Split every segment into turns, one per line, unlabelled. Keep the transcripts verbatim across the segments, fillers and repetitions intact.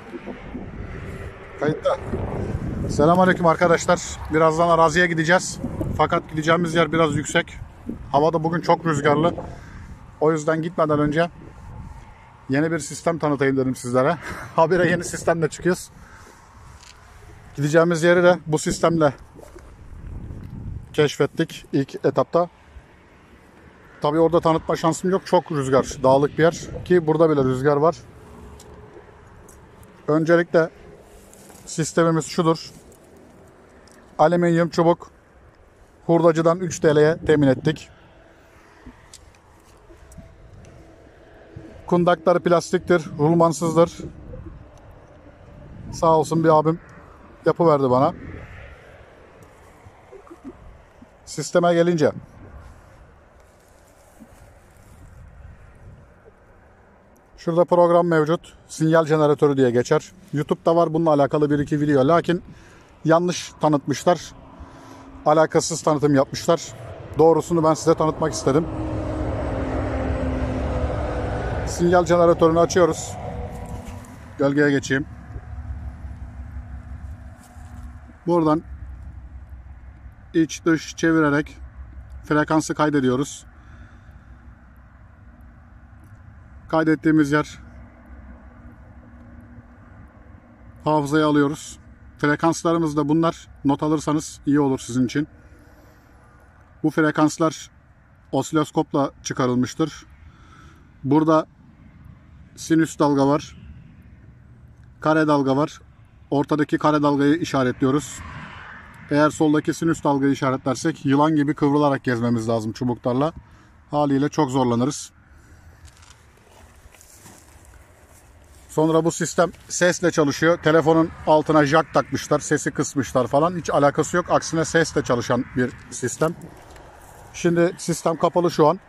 Kayıtta. Selamünaleyküm arkadaşlar. Birazdan araziye gideceğiz. Fakat gideceğimiz yer biraz yüksek. Hava da bugün çok rüzgarlı. O yüzden gitmeden önce yeni bir sistem tanıtayım dedim sizlere. Habire yeni sistemle çıkıyoruz. Gideceğimiz yeri de bu sistemle keşfettik ilk etapta. Tabii orada tanıtma şansım yok. Çok rüzgar, dağlık bir yer ki burada bile rüzgar var. Öncelikle sistemimiz şudur. Alüminyum çubuk hurdacıdan üç TL'ye temin ettik. Kundakları plastiktir, rulmansızdır. Sağ olsun bir abim yapıverdi bana. Sisteme gelince şurada program mevcut. Sinyal jeneratörü diye geçer. YouTube'da var bununla alakalı bir iki video. Lakin yanlış tanıtmışlar. Alakasız tanıtım yapmışlar. Doğrusunu ben size tanıtmak istedim. Sinyal jeneratörünü açıyoruz. Gölgeye geçeyim. Buradan iç dış çevirerek frekansı kaydediyoruz. Kaydettiğimiz yer hafızaya alıyoruz. Frekanslarımız da bunlar. Not alırsanız iyi olur sizin için. Bu frekanslar osiloskopla çıkarılmıştır. Burada sinüs dalga var. Kare dalga var. Ortadaki kare dalgayı işaretliyoruz. Eğer soldaki sinüs dalgayı işaretlersek yılan gibi kıvrılarak gezmemiz lazım çubuklarla. Haliyle çok zorlanırız. Sonra bu sistem sesle çalışıyor. Telefonun altına jack takmışlar. Sesi kısmışlar falan. Hiç alakası yok. Aksine sesle çalışan bir sistem. Şimdi sistem kapalı şu an.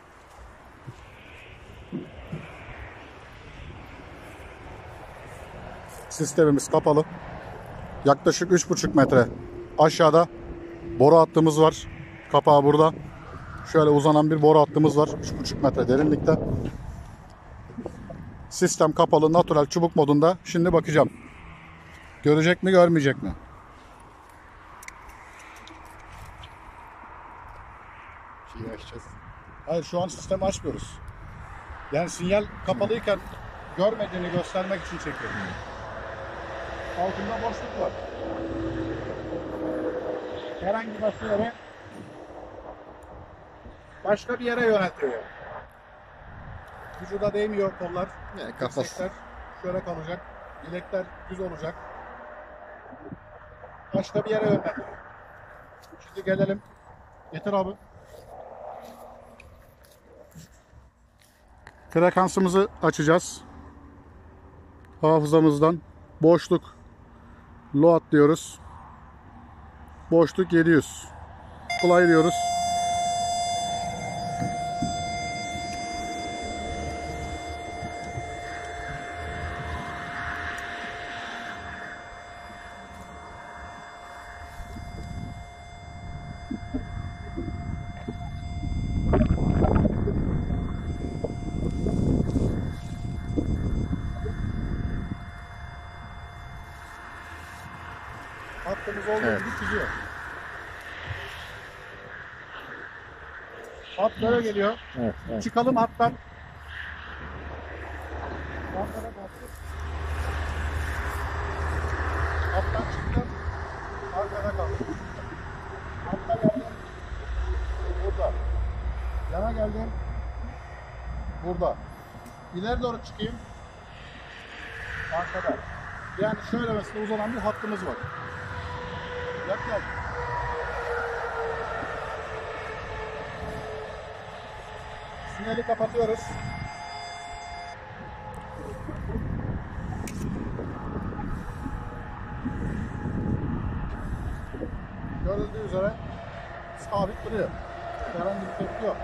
Sistemimiz kapalı. Yaklaşık üç buçuk metre aşağıda boru hattımız var. Kapağı burada. Şöyle uzanan bir boru hattımız var. üç buçuk metre derinlikte. Sistem kapalı, natural çubuk modunda. Şimdi bakacağım. Görecek mi, görmeyecek mi? Şeyi açacağız. Hayır, şu an sistemi açmıyoruz. Yani sinyal kapalıyken görmediğini göstermek için çekiyorum. Altında boşluk var. Herhangi başka yere başka bir yere yöneltiyor. Vücuda değmiyor kollar.
Yani kafası.
Şöyle kalacak. Bilekler düz olacak. Başka bir yere yönlendiriyor. Şimdi gelelim. Getir abi. Frekansımızı açacağız. Hafızamızdan boşluk load diyoruz. Boşluk yedi yüz. Play diyoruz. Hattımız olduğu
Evet.
gibi gidiyor. Hat böyle geliyor.
Evet, evet.
Çıkalım hattan. Arkada kalktı. Hattan çıktım. Arkada kalktı. Hatta geldim. Burada. Yana geldim. Burada. İleri doğru çıkayım. Arkada. Yani şöyle mesela uzanan bir hattımız var. Yak gel. Sinyali kapatıyoruz. Görüldüğü üzere sabit duruyor. Herhangi bir tepki yok.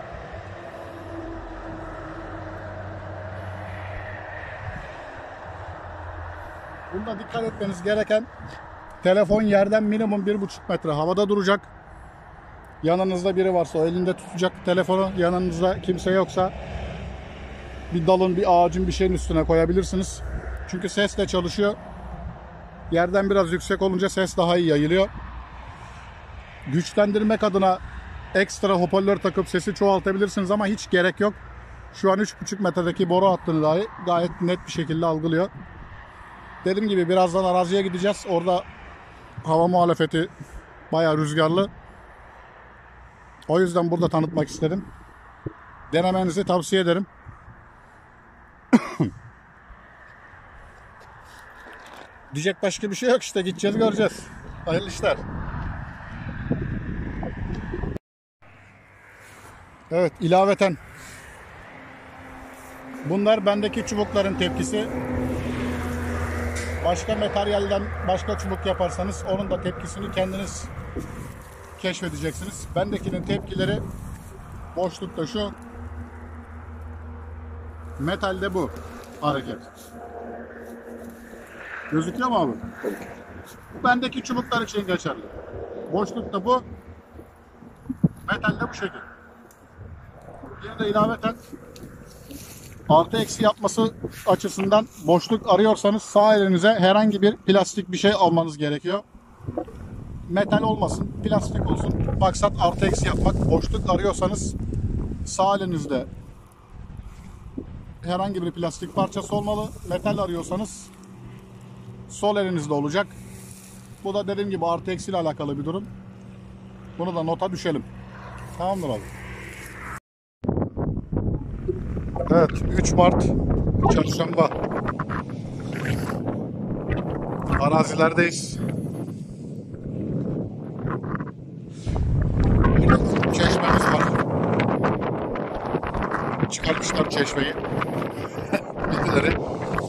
Bunda dikkat etmeniz gereken, telefon yerden minimum bir buçuk metre havada duracak. Yanınızda biri varsa o elinde tutacak telefonu. Yanınızda kimse yoksa bir dalın, bir ağacın, bir şeyin üstüne koyabilirsiniz. Çünkü sesle çalışıyor. Yerden biraz yüksek olunca ses daha iyi yayılıyor. Güçlendirmek adına ekstra hoparlör takıp sesi çoğaltabilirsiniz ama hiç gerek yok. Şu an üç buçuk metredeki boru hattını dahi gayet net bir şekilde algılıyor. Dediğim gibi birazdan araziye gideceğiz. Orada hava muhalefeti bayağı rüzgarlı. O yüzden burada tanıtmak istedim. Denemenizi tavsiye ederim. Diyecek başka bir şey yok, işte gideceğiz göreceğiz. Hayırlı işler. Evet, ilaveten bunlar bendeki çubukların tepkisi. Başka materyalden başka çubuk yaparsanız onun da tepkisini kendiniz keşfedeceksiniz. Bendekinin tepkileri boşlukta şu, metalde bu hareket. Gözüküyor mu abi? Bendeki çubuklar için geçerli. Boşlukta bu, metalde bu şekil. Bir de ilaveten artı eksi yapması açısından boşluk arıyorsanız sağ elinize herhangi bir plastik bir şey almanız gerekiyor. Metal olmasın, plastik olsun. Maksat artı eksi yapmak. Boşluk arıyorsanız sağ elinizde herhangi bir plastik parçası olmalı. Metal arıyorsanız sol elinizde olacak. Bu da dediğim gibi artı eksi ile alakalı bir durum. Bunu da nota düşelim. Tamamdır abi. Evet, üç Mart Çarşamba. Arazilerdeyiz. Burada çeşmemiz var. Çıkarmışlar çeşmeyi. Bilgileri.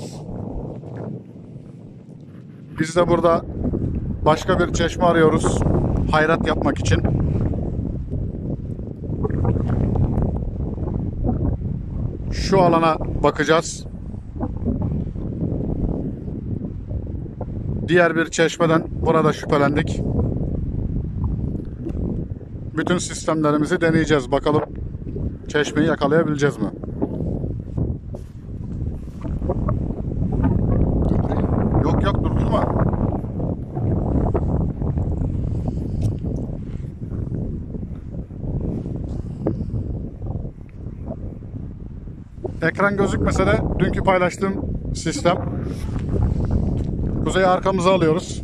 Biz de burada başka bir çeşme arıyoruz. Hayrat yapmak için. Şu alana bakacağız. Diğer bir çeşmeden burada şüphelendik. Bütün sistemlerimizi deneyeceğiz. Bakalım çeşmeyi yakalayabileceğiz mi? Yok yok, durdurma. Ekran gözükmese de dünkü paylaştığım sistem. Kuzeyi arkamıza alıyoruz.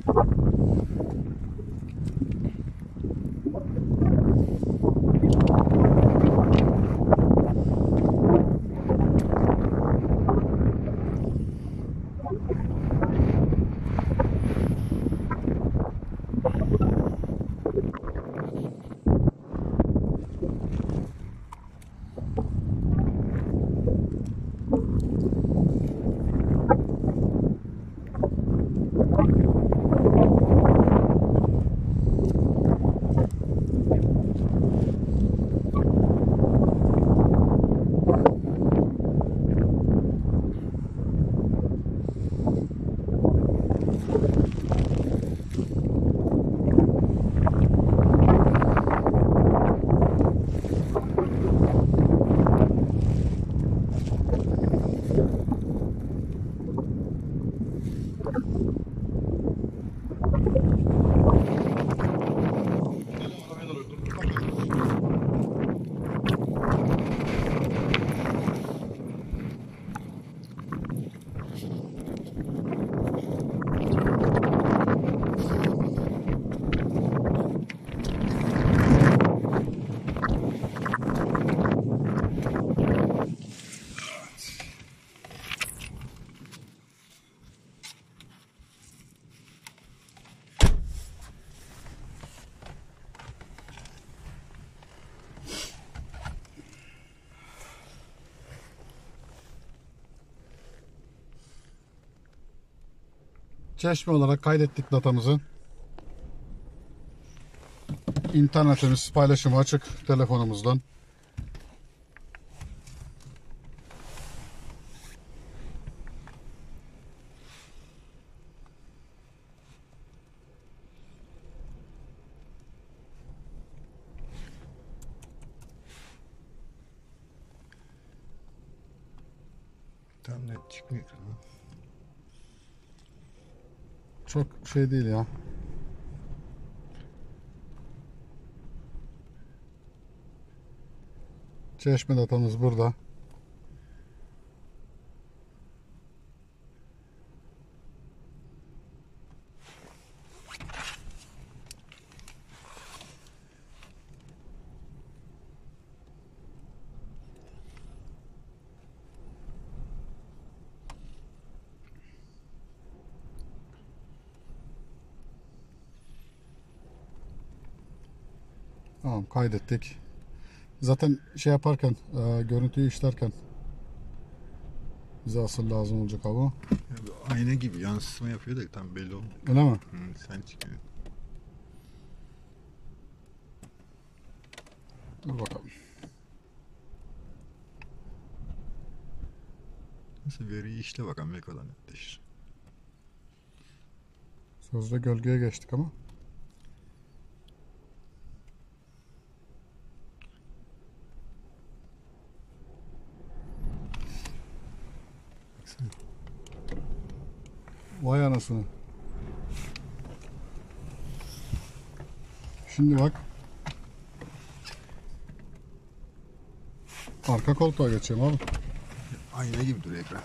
Çeşme olarak kaydettik datamızı. İnternetimiz paylaşımı açık telefonumuzdan.
Tam net çıkmıyor ekrana.
çok şey değil ya. Çeşme datamız burada. Tamam, kaydettik. Zaten şey yaparken, e, görüntüyü işlerken bize asıl lazım olacak abi.
Ya bu ayna gibi yansıma yapıyor da tam belli olmuyor.
Öyle mi?
Hı, sen çıkıyor.
Dur bakalım.
Nasıl veriyi işle bakalım ne kadar netleşir.
Sözde gölgeye geçtik ama.
Baksana.
Vay anasını. Şimdi bak. Arka koltuğa geçeceğim abi.
Ayna gibi duruyor ekran.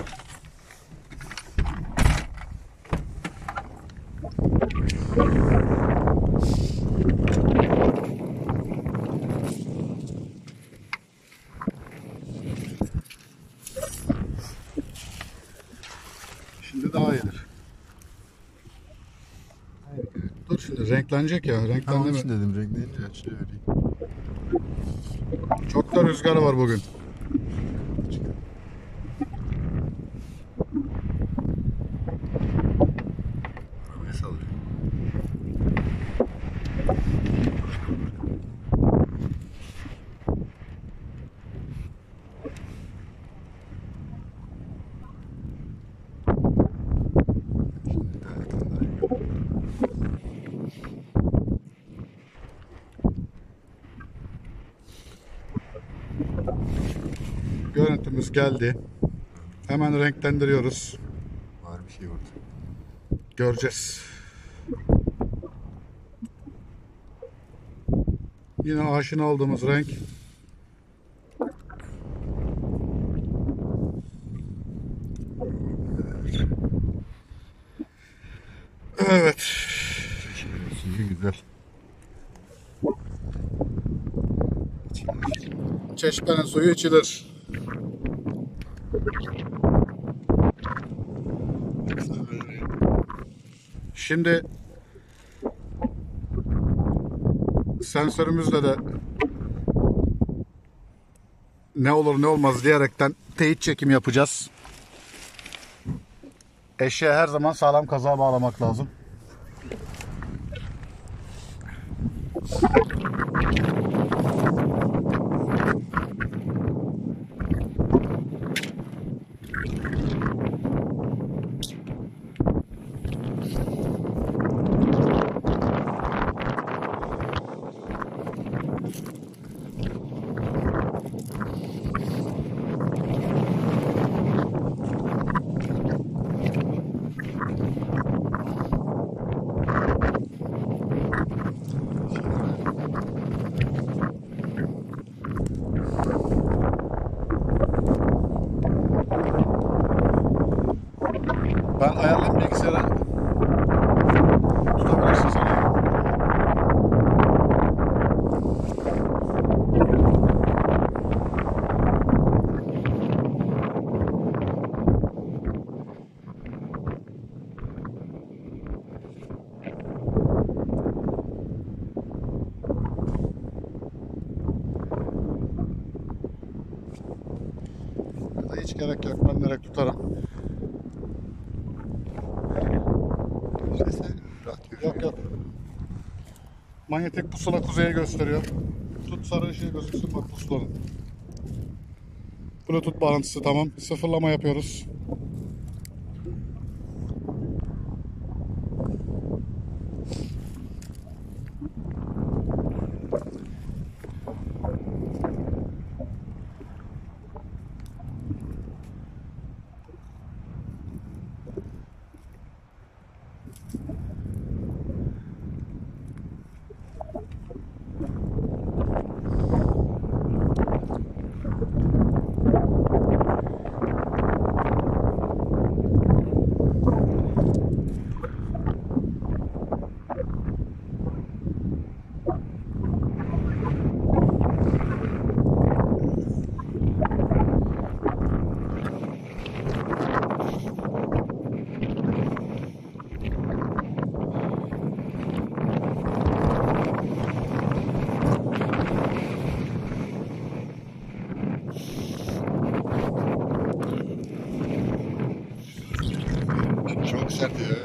Şimdi daha iyidir. Dur şimdi renklenecek ya.
Tamam
Renklenme.
için dedim renklerini açıyor vereyim.
Çok da rüzgarı var bugün.
Arabaya sallıyor. Şimdi daha yakından daha iyi.
Görüntümüz geldi. Hemen renklendiriyoruz.
Var bir şey orada.
Göreceğiz. Yine aşina olduğumuz renk. Evet.
Çeşmenin suyu güzel. İçilir.
Çeşmenin suyu içilir. Şimdi sensörümüzle de ne olur ne olmaz diyerekten teyit çekim yapacağız. Eşeğe her zaman sağlam kazağa bağlamak lazım. Ben ayarlayayım bilgisayara. Tutabilirsin sen. Ya da hiç gerek yok. Ben direkt tutarım.
İşte sen rahat yürü.
Yok yok. Manyetik pusula kuzeye gösteriyor. Tut sarı ışığı gözüksün bak pusulanın. Bluetooth bağlantısı tamam. Sıfırlama yapıyoruz.
sert ya.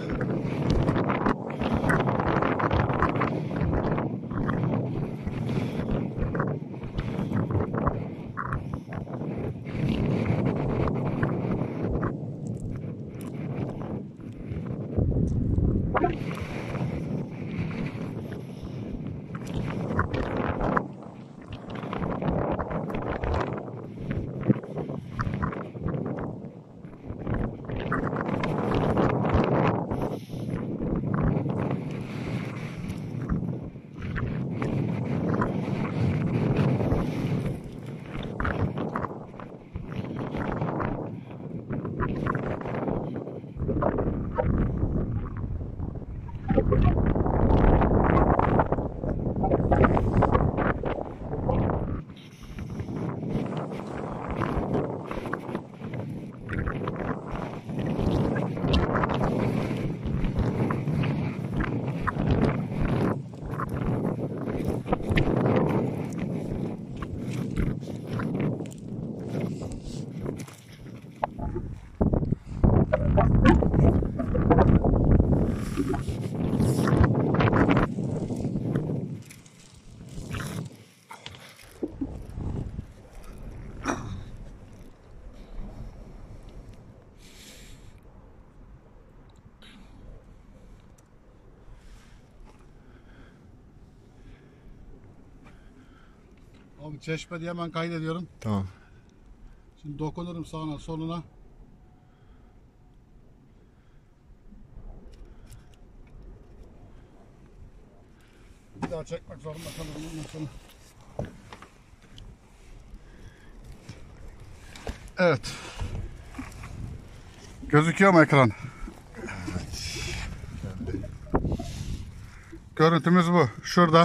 Abi çeşme diye hemen kaydediyorum.
Tamam.
Şimdi dokunurum sağına soluna. Bir daha çekmek zorunda kalırım ondan sonra. Evet. Gözüküyor mu ekran? Görüntümüz bu. Şurada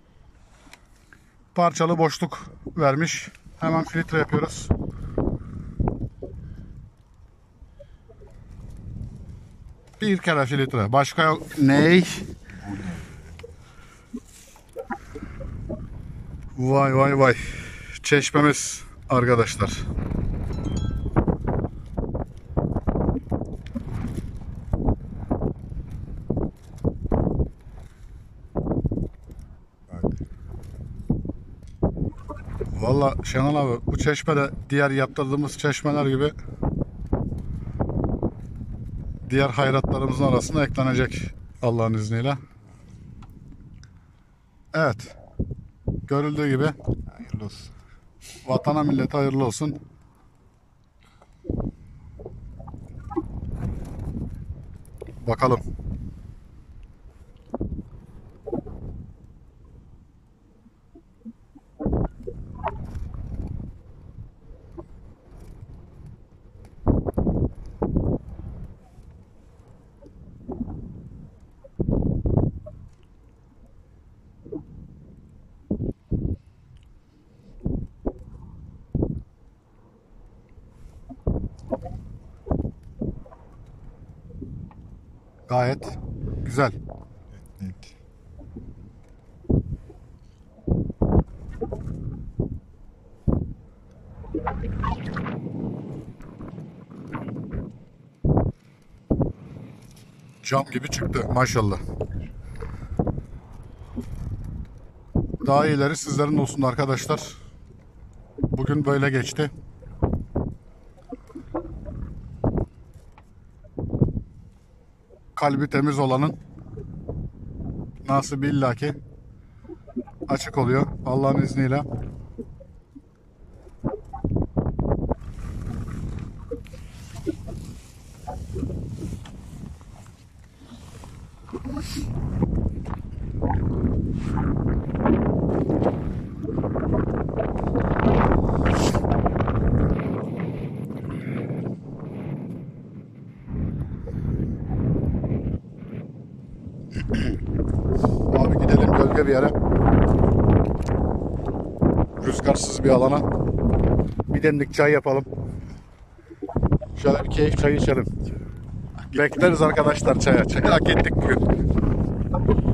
parçalı boşluk vermiş. Hemen filtre yapıyoruz. Bir kere filtre. Başka yok. Ney? Vay vay vay. Çeşmemiz arkadaşlar. Valla Şenol abi bu çeşme de diğer yaptırdığımız çeşmeler gibi diğer hayratlarımızın arasına eklenecek Allah'ın izniyle. Evet. Görüldüğü gibi
Hayırlı olsun.
vatana millete hayırlı olsun. Bakalım. Gayet güzel.
Evet.
Cam gibi çıktı maşallah. Daha iyileri sizlerin olsun arkadaşlar. Bugün böyle geçti. Kalbi temiz olanın nasibi illaki açık oluyor Allah'ın izniyle. Abi gidelim gölge bir yere. Rüzgarsız bir alana. Bir demlik çay yapalım. Şöyle bir keyif çayı içelim. Bekleriz arkadaşlar çaya. Çaya hak ettik bugün.